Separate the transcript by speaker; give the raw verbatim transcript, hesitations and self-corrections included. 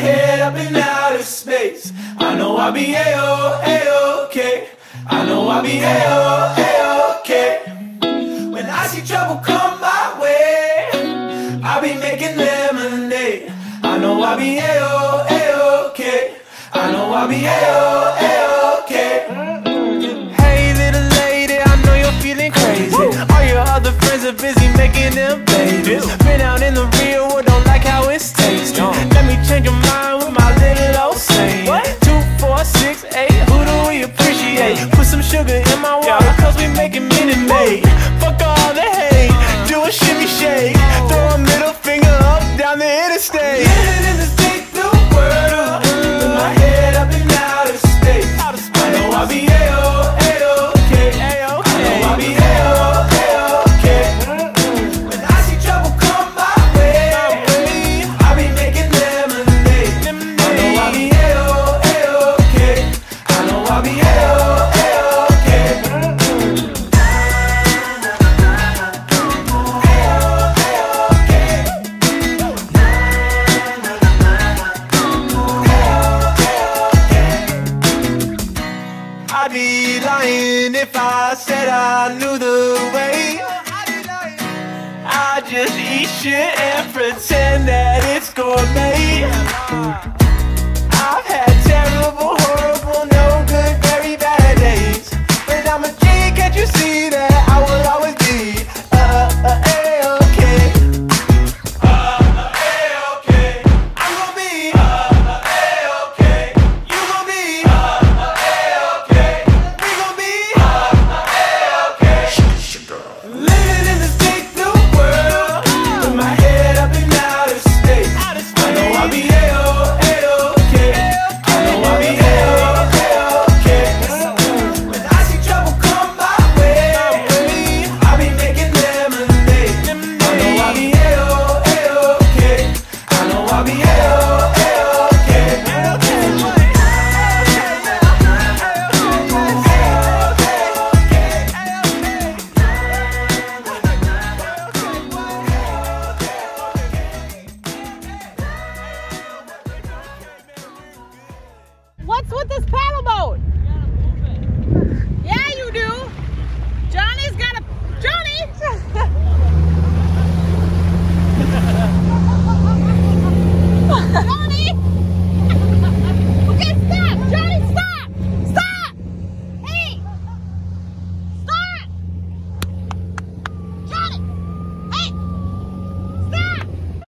Speaker 1: head up in outer space. I know I'll be A-O, A-okay. I know I'll be A-O, A-okay. When I see trouble come my way, I'll be making lemonade. I know I'll be A-O, A-okay. I know I'll be A-O, A-okay. Hey little lady, I know you're feeling crazy. All your other friends are busy making them babies. Been out in the real world, don't like how it's tasting. Let me change your mind with my little old saying. Two, four, six, eight, who do we appreciate? Put some sugar in my water, cause we making Minute Maid. Fuck all the hate, do a shimmy shake. Throw a middle finger up down the interstate. Living in the state, the world. With my head up in outer space. I know I'll be A-O, A-okay. I know I'll be A-O, A-okay. When I see trouble come my way, I'll be making lemonade. I know I'll be A-O, A-okay. I know I'll be A-O, A-okay. I'd be lying if I said I knew the way. I just eat shit and pretend that it's gourmet.